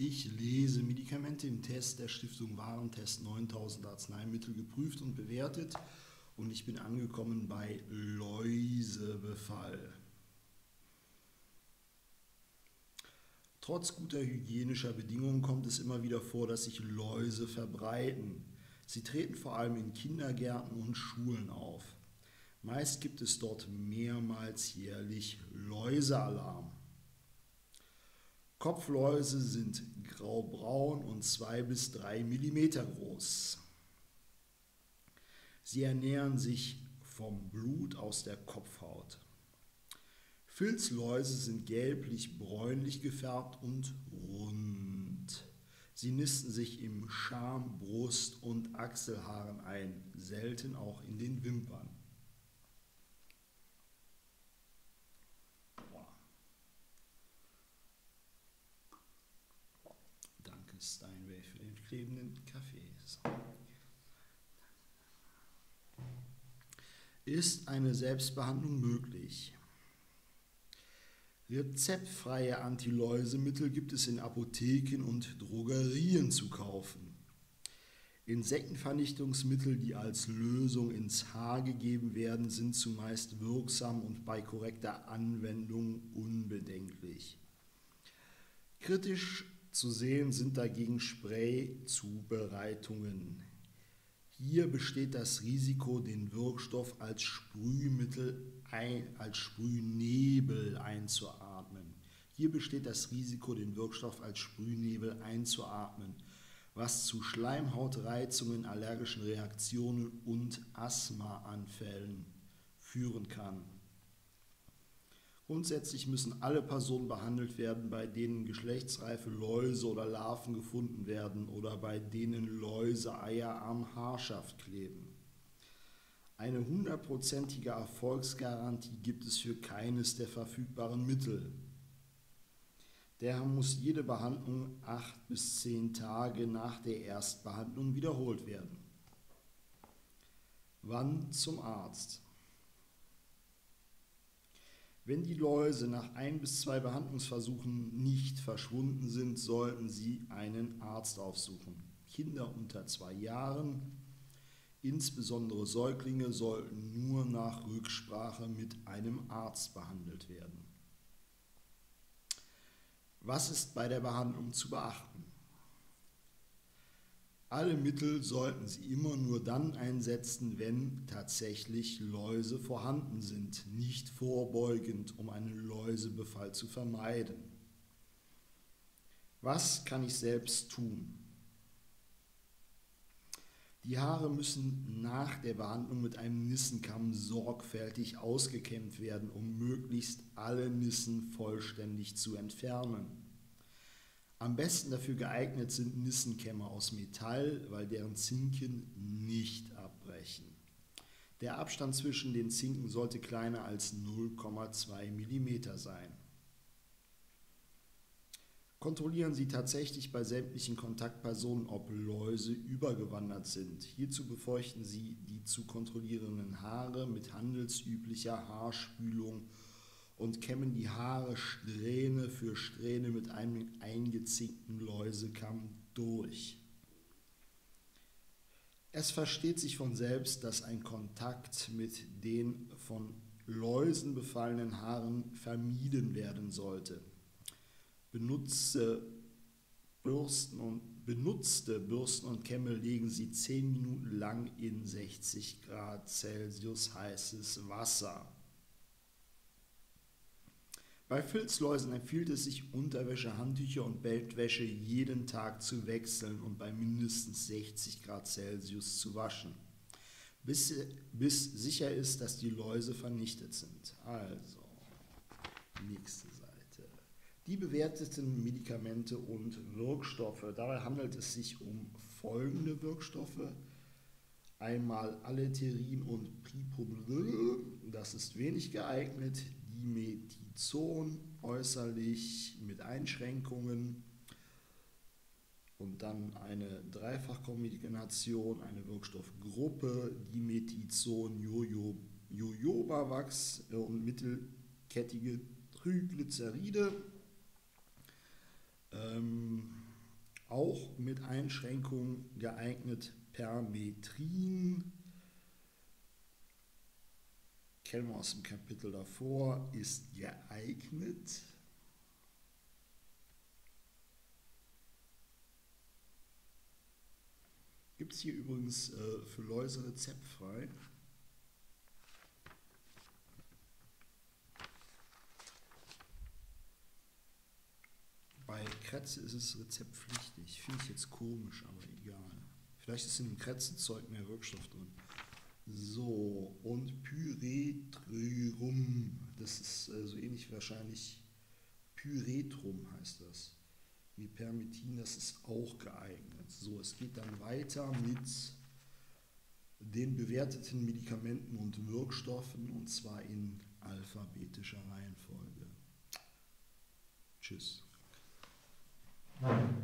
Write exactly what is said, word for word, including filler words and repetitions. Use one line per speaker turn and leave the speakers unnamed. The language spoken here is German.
Ich lese Medikamente im Test der Stiftung Warentest neuntausend Arzneimittel geprüft und bewertet und ich bin angekommen bei Läusebefall. Trotz guter hygienischer Bedingungen kommt es immer wieder vor, dass sich Läuse verbreiten. Sie treten vor allem in Kindergärten und Schulen auf. Meist gibt es dort mehrmals jährlich Läusealarm. Kopfläuse sind graubraun und zwei bis drei Millimeter groß. Sie ernähren sich vom Blut aus der Kopfhaut. Filzläuse sind gelblich-bräunlich gefärbt und rund. Sie nisten sich im Scham-, Brust- und Achselhaaren ein, selten auch in den Wimpern. Danke Steinway für den klebenden Kaffee. So. Ist eine Selbstbehandlung möglich? Rezeptfreie Antiläusemittel gibt es in Apotheken und Drogerien zu kaufen. Insektenvernichtungsmittel, die als Lösung ins Haar gegeben werden, sind zumeist wirksam und bei korrekter Anwendung unbedenklich. Kritisch zu sehen sind dagegen Spray-Zubereitungen. Hier besteht das Risiko, den Wirkstoff als Sprühmittel, ein, als Sprühnebel einzuatmen. Hier besteht das Risiko, den Wirkstoff als Sprühnebel einzuatmen, was zu Schleimhautreizungen, allergischen Reaktionen und Asthmaanfällen führen kann. Grundsätzlich müssen alle Personen behandelt werden, bei denen geschlechtsreife Läuse oder Larven gefunden werden oder bei denen Läuseeier am Haarschaft kleben. Eine hundertprozentige Erfolgsgarantie gibt es für keines der verfügbaren Mittel. Daher muss jede Behandlung acht bis zehn Tage nach der Erstbehandlung wiederholt werden. Wann zum Arzt? Wenn die Läuse nach ein bis zwei Behandlungsversuchen nicht verschwunden sind, sollten Sie einen Arzt aufsuchen. Kinder unter zwei Jahren, insbesondere Säuglinge, sollten nur nach Rücksprache mit einem Arzt behandelt werden. Was ist bei der Behandlung zu beachten? Alle Mittel sollten Sie immer nur dann einsetzen, wenn tatsächlich Läuse vorhanden sind, nicht vorbeugend, um einen Läusebefall zu vermeiden. Was kann ich selbst tun? Die Haare müssen nach der Behandlung mit einem Nissenkamm sorgfältig ausgekämmt werden, um möglichst alle Nissen vollständig zu entfernen. Am besten dafür geeignet sind Nissenkämme aus Metall, weil deren Zinken nicht abbrechen. Der Abstand zwischen den Zinken sollte kleiner als null Komma zwei Millimeter sein. Kontrollieren Sie tatsächlich bei sämtlichen Kontaktpersonen, ob Läuse übergewandert sind. Hierzu befeuchten Sie die zu kontrollierenden Haare mit handelsüblicher Haarspülung und kämmen die Haare Strähne für Strähne mit einem eingezinkten Läusekamm durch. Es versteht sich von selbst, dass ein Kontakt mit den von Läusen befallenen Haaren vermieden werden sollte. Benutze Bürsten und, benutzte Bürsten und Kämme legen Sie zehn Minuten lang in sechzig Grad Celsius heißes Wasser. Bei Filzläusen empfiehlt es sich, Unterwäsche, Handtücher und Bettwäsche jeden Tag zu wechseln und bei mindestens sechzig Grad Celsius zu waschen, bis, bis sicher ist, dass die Läuse vernichtet sind. Also, nächste Seite. Die bewerteten Medikamente und Wirkstoffe. Dabei handelt es sich um folgende Wirkstoffe. Einmal Aleterin und Priprobil, das ist wenig geeignet. Dimethizon, äußerlich mit Einschränkungen. Und dann eine Dreifachkombination, eine Wirkstoffgruppe, Dimethizon, Jojo, Jojobawachs und mittelkettige Triglyceride. Ähm, auch mit Einschränkungen geeignet. Permetrin, kennen wir aus dem Kapitel davor, ist geeignet. Gibt es hier übrigens äh, für Läuse rezeptfrei. Bei Krätze ist es rezeptpflichtig. Finde ich jetzt komisch, aber egal. Vielleicht ist in dem Krätzenzeug mehr Wirkstoff drin. So, und Pyretrum. Das ist äh, so ähnlich wahrscheinlich. Pyretrum heißt das. Wie Permetin, das ist auch geeignet. So, es geht dann weiter mit den bewerteten Medikamenten und Wirkstoffen, und zwar in alphabetischer Reihenfolge. Tschüss.